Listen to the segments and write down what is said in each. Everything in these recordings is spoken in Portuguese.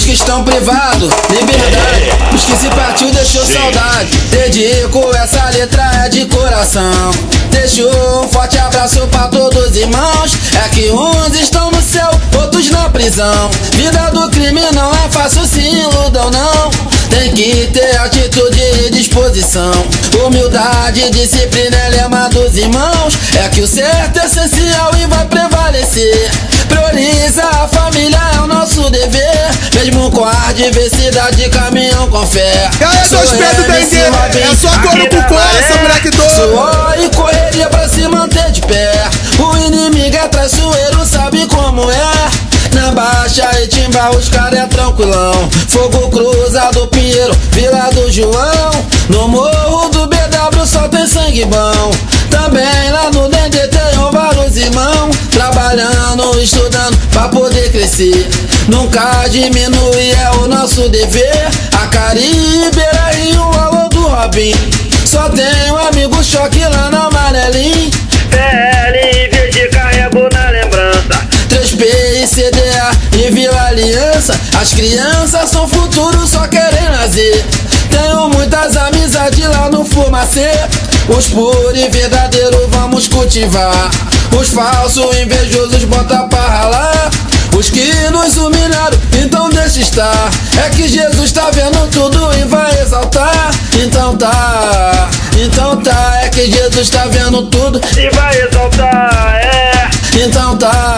que estão privados, liberdade. Os que se partiu deixou saudade. Dedico essa letra é de coração. Deixo um forte abraço pra todos os irmãos. É que uns estão no céu, outros na prisão. Vida do crime não é fácil, se iludam não. Tem que ter atitude e disposição. Humildade, disciplina é lema dos irmãos. É que o certo é essencial e vai prevalecer. Prioriza a família, é o nosso dever. Mesmo com a adversidade, caminham com fé. E aí, dois pés do Dendê, é só couro com coça, moleque doido. Suor e correria pra se manter de pé. O inimigo é traiçoeiro, sabe como é. Na Baixa e Timba os caras é tranquilão. Fogo Cruzado, Pinheiro, Vila do João. No Morro do BW só tem sangue bom. Também lá no Dendê tem vários irmãos. Trabalhando, estudando pra poder crescer. Nunca diminui, é o nosso dever. A Caribe, e o alô do Robin. Só tem um amigo choque lá na Amarelinho. PL e verde carrego na lembrança. 3P e CDA e Vila Aliança. As crianças são futuro, só querem lazer. Tenho muitas amizades lá no Fumacê. Os puros e verdadeiros vamos cultivar. Os falsos invejosos bota pra ralar. Os que nos humilharam, então deixa estar. É que Jesus tá vendo tudo e vai exaltar. Então tá, é que Jesus tá vendo tudo e vai exaltar, é. Então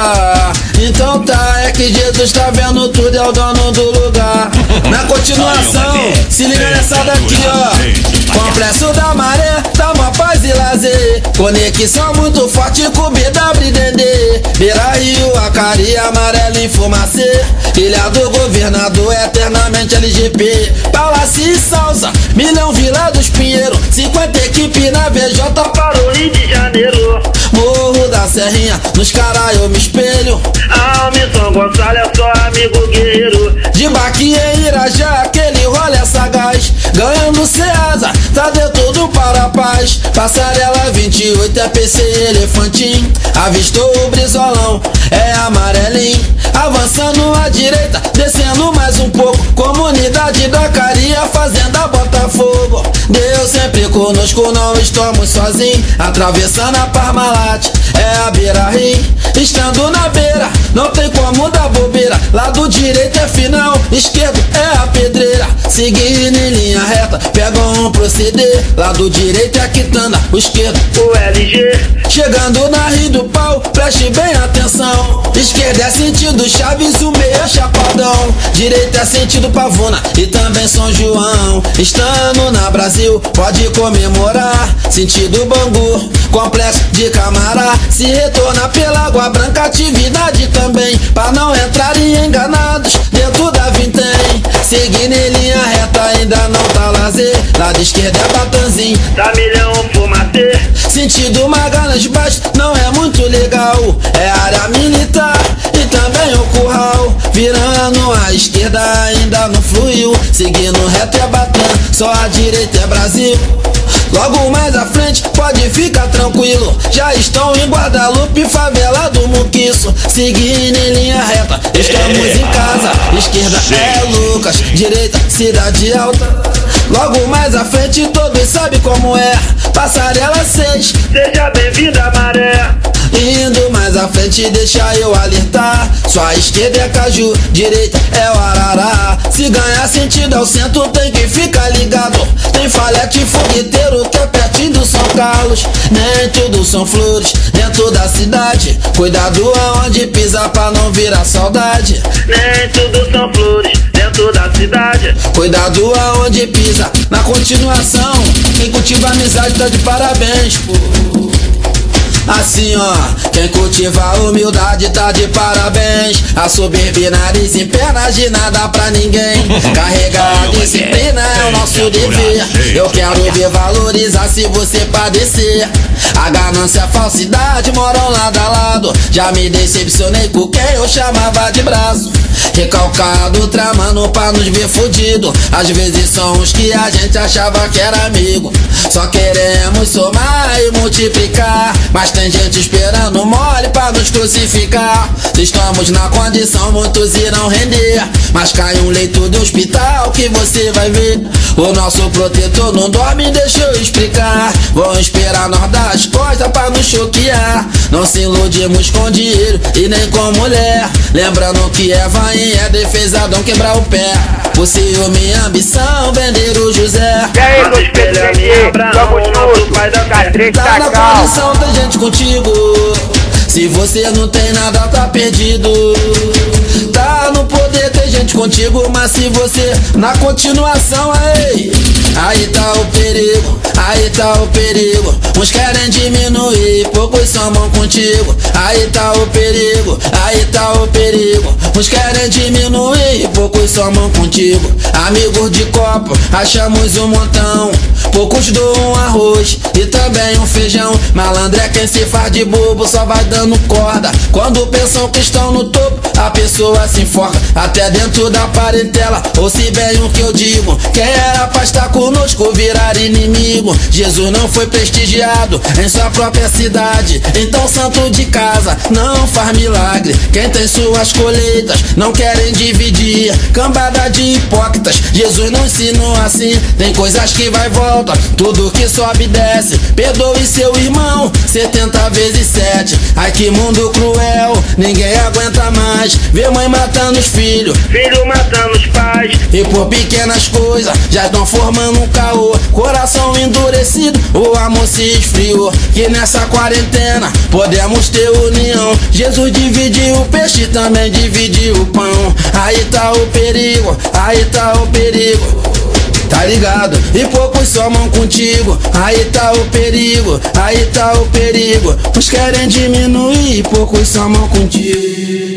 tá, é que Jesus tá vendo tudo, é o dono do lugar. Na continuação, se liga nessa daqui, ó. Complexo da Maré, dá uma paz e lazer. Conexão muito forte com BW e Dendê. Beira Rio, Acari, Amarelo em Fumacê. Ilha do Governador, eternamente LGP. Palácio e Salsa, Milhão, Vila dos Pinheiros. 50 equipe na VJ para o Rio de Janeiro. Morro da Serrinha, nos caras eu me espelho. São Gonçalo é só amigo guerreiro. De Baqui em Irajá, aquele rolê é sagaz. Ganhando Ceasa, tá dentro do Parapaz. Passarela 28 é PC Elefantinho. Avistou o Brizolão, é Amarelinho. Avançando à direita, descendo mais um pouco. Comunidade da Caria, Fazenda Botafogo. Deus sempre conosco, não estamos sozinhos. Atravessando a Parmalat, é a Beira Rio. Estando na beira, não tem como dar bobeira. Lado direito é final, esquerdo é a pedreira. Seguindo em linha reta, pega um proceder. Lado direito é a quitanda, o esquerdo o LG. Chegando na Rio do Pau, preste bem atenção. Esquerda é sentido Chaves, o meio é Chapadão. Direita é sentido Pavuna e também São João. Estando na Brasil, pode comemorar. Sentido Bangu, complexo de Camará. Se retorna pela Água Branca, atividade também. Pra não entrarem enganados, dentro da Vintém. Seguindo em linha reta, ainda não tá lazer. Lado esquerdo é Batanzinho, tá Milhão, Fumacê. Sentido Magalas Baixo, não é muito legal. É área militar e também o curral. Virando à esquerda ainda não fluiu. Seguindo reto é Batan, só a direita é Brasil. Logo mais à frente, pode ficar tranquilo. Já estão em Guadalupe, favela do Muquiço. Seguindo em linha reta, estamos em casa. Esquerda é Lucas, direita Cidade Alta. Logo mais à frente, todos sabem como é. Passarela 6, seja bem-vinda, Maré. Indo mais à frente, deixa eu alertar. Sua esquerda é Caju, direita é o Arará. Se ganhar sentido ao centro, tem que ficar ligado. Tem Falete e Fogueteiro, que é pertinho do São Carlos. Nem tudo são flores, dentro da cidade. Cuidado aonde pisa pra não virar saudade. Nem tudo são flores, dentro da cidade. Cuidado aonde pisa. Na continuação, quem cultiva amizade tá de parabéns, pô. Assim ó, quem cultiva a humildade tá de parabéns. A soberba e nariz em pernas de nada pra ninguém. Carregar a disciplina é o nosso dever. Eu quero ver valorizar se você padecer. A ganância e a falsidade moram lado a lado. Já me decepcionei com quem eu chamava de braço. Recalcado, tramando pra nos ver fudido. Às vezes são os que a gente achava que era amigo. Só queremos somar e multiplicar, mas tem gente esperando mole pra nos crucificar. Se estamos na condição, muitos irão render, mas cai um leito de hospital que você vai ver. O nosso protetor não dorme, deixa eu explicar. Vão esperar nós dar as costas pra nos choquear. Não se iludimos com dinheiro e nem com mulher, lembrando que é vainha, é defesadão quebrar o pé. Por ciúme e ambição, vender o José. E aí, meus PDG, tamo junto, pai da K3 tá na condição, tem gente contigo. Se você não tem nada, tá perdido. Tá no poder, tem gente contigo, mas se você na continuação, aí tá o perigo, aí tá o perigo. Uns querem diminuir, poucos somam contigo. Aí tá o perigo, aí tá o perigo. Uns querem diminuir, poucos somam contigo. Amigos de copo, achamos um montão. Poucos doam arroz e também um feijão. Malandro é quem se faz de bobo, só vai dando corda. Quando pensam que estão no topo, a pessoa se enforca até dentro da parentela. Ouça bem o que eu digo, quem era pra estar conosco virar inimigo. Jesus não foi prestigiado em sua própria cidade, então santo de casa não faz milagre. Quem tem suas colheitas não querem dividir, cambada de hipócritas, Jesus não ensinou assim. Tem coisas que vai e volta, tudo que sobe e desce. Perdoe seu irmão 70 vezes 7. Ai que mundo cruel, ninguém aguenta mais. Ver mãe matando os filhos, filho matando os pais, e por pequenas coisas já estão formando um caô. Coração endurecido, o amor se esfriou. Que nessa quarentena podemos ter união. Jesus dividiu o peixe, também dividiu o pão. Aí tá o perigo, aí tá o perigo. Tá ligado? E poucos somam contigo. Aí tá o perigo, aí tá o perigo. Uns querem diminuir, poucos somam contigo.